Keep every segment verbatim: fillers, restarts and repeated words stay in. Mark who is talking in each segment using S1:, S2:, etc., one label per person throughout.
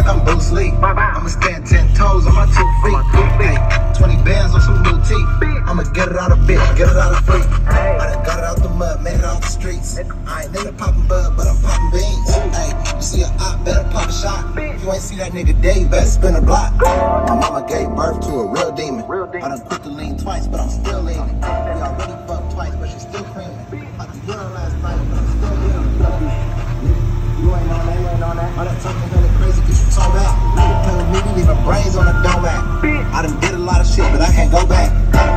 S1: like I'm Bruce Lee. I'ma stand ten toes on my two feet. Hey, twenty bands on some new teeth. I'ma get it out of bitch, get it out of free. I done got it out the mud, made it out the streets. I ain't into popping bud, but I'm popping beans. Hey, you see a op, better pop a shot. If you ain't see that nigga day, you better spin a block. My mama gave birth to a real demon. I done quit the lean twice, but I'm still leaning. We already fucked twice, but she still creaming. I did good last night, but I'm still leaning. You ain't on that, you ain't on that. All that talking really crazy, get you talk back. Nigga telling me we leaving brains on the dome at. I done did a lot of shit, but I can't go back.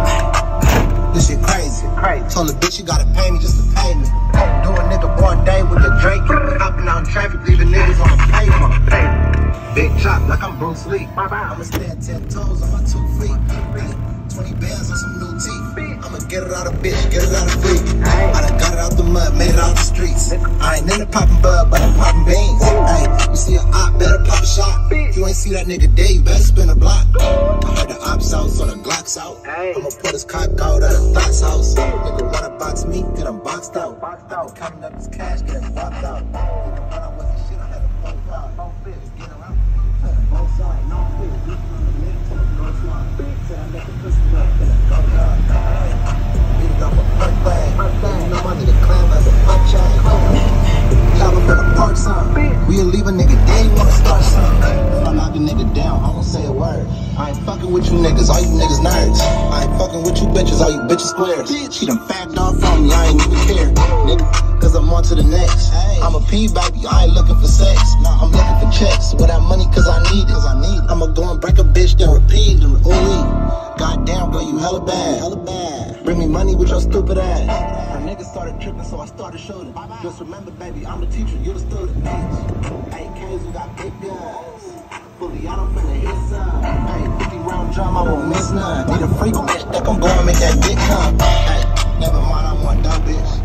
S1: This shit crazy. Told the bitch you gotta pay me just to pay me. Do a nigga born day with the Drake. Hopping out in traffic, leaving niggas on the pavement. Big chop like I'm Bruce Lee. I'ma stand ten toes on my two feet. twenty bands on some new teeth. I'ma get it out of bitch, get it out of free. I done got it out the mud, made it out the streets. I ain't into popping bud, but I'm popping beans. Hey, you see a op, better pop a shot. If you ain't see that nigga day, you better spin a block. I heard the ops out, so the Glock's out. I'ma put his cock out at a Glock's house. Nigga wanna box me, get him boxed out. I been counting up his cash, get him walked out. When I wasn't shit, I had a fuck out. Get around, both sides, no fit. This on the left, to the first line. Said I let the pussy up, then I go down. Beat it off a perk bag. You know my nigga clam as a fuck chain. Y'all up in the park, son. We'll leave a nigga dead, you wanna start something. If I knock a nigga down, I won't say a word. I ain't fucking with you niggas, all you niggas nerds. I ain't fucking with you bitches, all you bitches squares. She done fagged off from me, I ain't even care. Nigga, cause I'm on to the next. I'm a P baby, I ain't looking for sex. I'm looking for checks, with that money cause I need it. I'ma go and break a bitch, then repeat it. Ooh, goddamn girl, you hella bad. Hella bad. Bring me money with your stupid ass. Her niggas started tripping, so I started shooting. Just remember, baby, I'm the teacher, you the student. Hey, K's, you got big guns. Fully out, I'm finna hit some. Hey, fifty round drum, I won't miss none. Need a freak bitch that gon' go and make that dick come. Hey, never mind, I want that bitch.